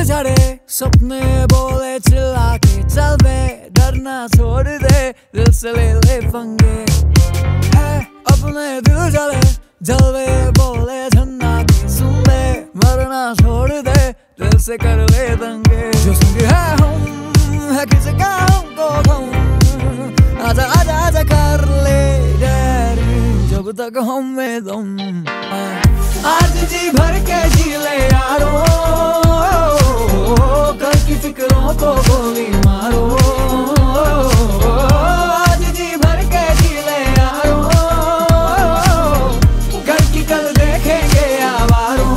झड़े सपने बोले चिल्ला के चल बे, डरना छोड़ दे, दिल से ले ले पंगे। है अपने दिल जले जलवे बोले झन्ना के सुन ले, मरना छोड़ दे, दिल से कर ले दंगे। जो संग है हम है किसी काम को हम, आजा आजा आजा कर ले डैरी, जब तक हम में दम। आज जी भर के जी ले यारो, कल की फिक्रों को गोली मारो। आज जी भर के जी ले यारो, कल की कल देखेंगे आवारो।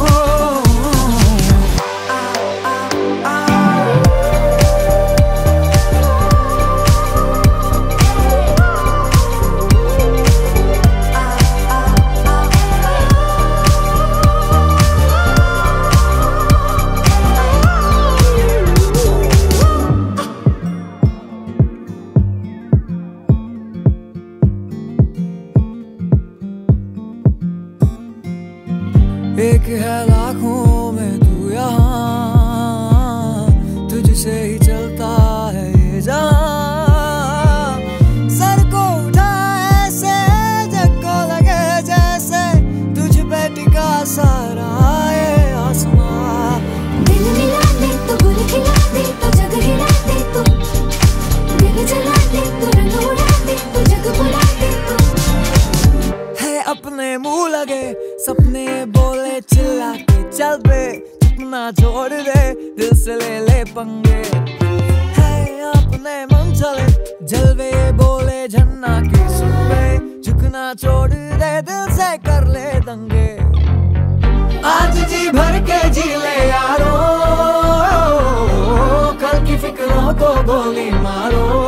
एक है लाखों में तू यहाँ, तुझसे ही चलता है ये जहाँ। सर को उठा ऐसे जग को लगे जैसे, तुझ पे टिका सारा ये आसमां। दिल मिला दे तो गुल खिला दे तो जग हिला दे तू, दिल जला दे तो रंग उड़ा दे तो जग बुला दे तू। है अपने मुंह लगे सपने बोले चिल्ला के चल बे, अपना छोड़ दे, दिल से ले ले पंगे। है अपने मन चले जलवे बोले झन्ना के सुन बे, झुकना छोड़ दे, दिल से कर ले दंगे। आज जी भर के जी ले यारो, कल की फिक्रों को गोली मारो।